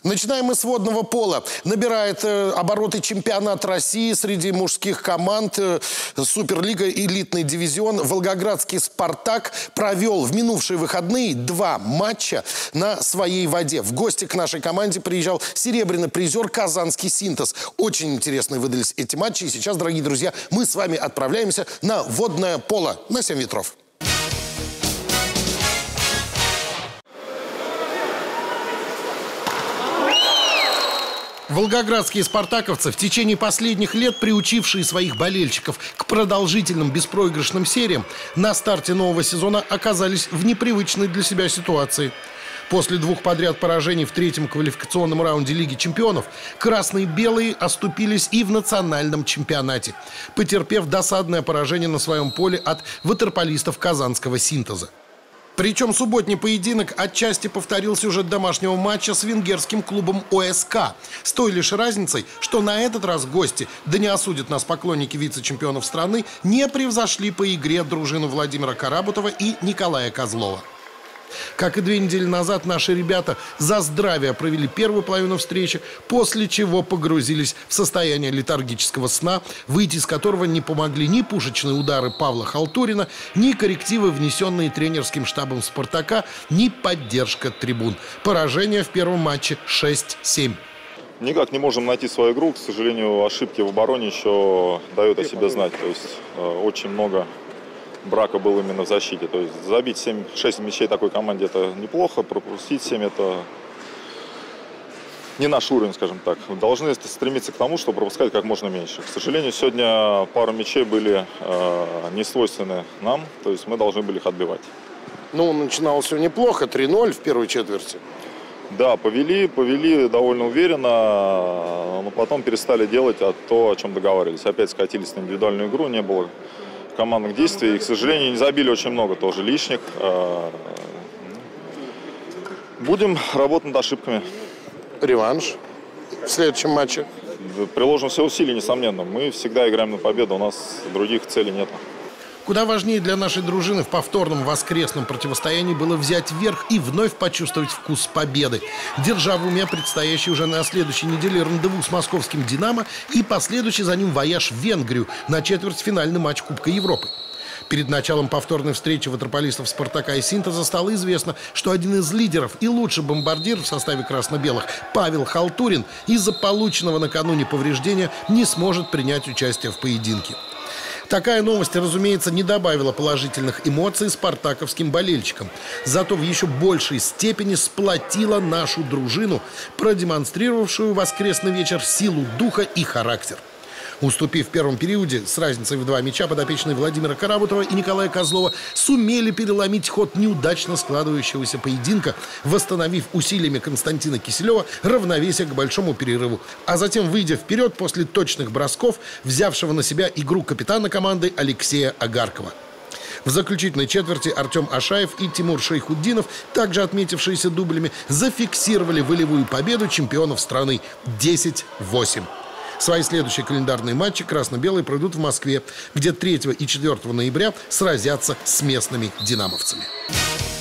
Начинаем мы с водного пола. Набирает обороты чемпионат России среди мужских команд. Суперлига, элитный дивизион. Волгоградский «Спартак» провел в минувшие выходные 2 матча на своей воде. В гости к нашей команде приезжал серебряный призер «Казанский Синтез». Очень интересные выдались эти матчи. И сейчас, дорогие друзья, мы с вами отправляемся на водное поло на 7 ветров. Волгоградские спартаковцы, в течение последних лет приучившие своих болельщиков к продолжительным беспроигрышным сериям, на старте нового сезона оказались в непривычной для себя ситуации. После 2 подряд поражений в 3-м квалификационном раунде Лиги чемпионов красные-белые оступились и в национальном чемпионате, потерпев досадное поражение на своем поле от ватерполистов Казанского Синтеза. Причем субботний поединок отчасти повторил сюжет домашнего матча с венгерским клубом ОСК. С той лишь разницей, что на этот раз гости, да не осудят нас поклонники вице-чемпионов страны, не превзошли по игре дружину Владимира Карабутова и Николая Козлова. Как и 2 недели назад, наши ребята за здравие провели первую половину встречи, после чего погрузились в состояние летаргического сна, выйти из которого не помогли ни пушечные удары Павла Халтурина, ни коррективы, внесенные тренерским штабом «Спартака», ни поддержка трибун. Поражение в первом матче 6-7. Никак не можем найти свою игру. К сожалению, ошибки в обороне еще дают о себе знать. То есть очень много брака было именно в защите. То есть забить 6 мячей такой команде — это неплохо, пропустить 7 — это не наш уровень, скажем так. Должны стремиться к тому, чтобы пропускать как можно меньше. К сожалению, сегодня пару мячей были не свойственны нам, то есть мы должны были их отбивать. Ну, начиналось все неплохо, 3-0 в первой четверти. Да, повели довольно уверенно, но потом перестали делать то, о чем договаривались. Опять скатились на индивидуальную игру, не было командных действий. И, к сожалению, не забили очень много тоже лишних. Будем работать над ошибками. Реванш в следующем матче. Приложим все усилия, несомненно. Мы всегда играем на победу, у нас других целей нет. Куда важнее для нашей дружины в повторном воскресном противостоянии было взять верх и вновь почувствовать вкус победы, держа в уме предстоящий уже на следующей неделе рандеву с московским «Динамо» и последующий за ним вояж в Венгрию на четвертьфинальный матч Кубка Европы. Перед началом повторной встречи ватерполистов «Спартака» и «Синтеза» стало известно, что один из лидеров и лучший бомбардир в составе красно-белых Павел Халтурин из-за полученного накануне повреждения не сможет принять участие в поединке. Такая новость, разумеется, не добавила положительных эмоций спартаковским болельщикам. Зато в еще большей степени сплотила нашу дружину, продемонстрировавшую в воскресный вечер силу духа и характер. Уступив в первом периоде с разницей в 2 мяча, подопечные Владимира Карабутова и Николая Козлова сумели переломить ход неудачно складывающегося поединка, восстановив усилиями Константина Киселева равновесие к большому перерыву, а затем, выйдя вперед после точных бросков, взявшего на себя игру капитана команды Алексея Агаркова. В заключительной четверти Артем Ашаев и Тимур Шейхутдинов, также отметившиеся дублями, зафиксировали волевую победу чемпионов страны 10-8. Свои следующие календарные матчи красно-белые пройдут в Москве, где 3 и 4 ноября сразятся с местными динамовцами.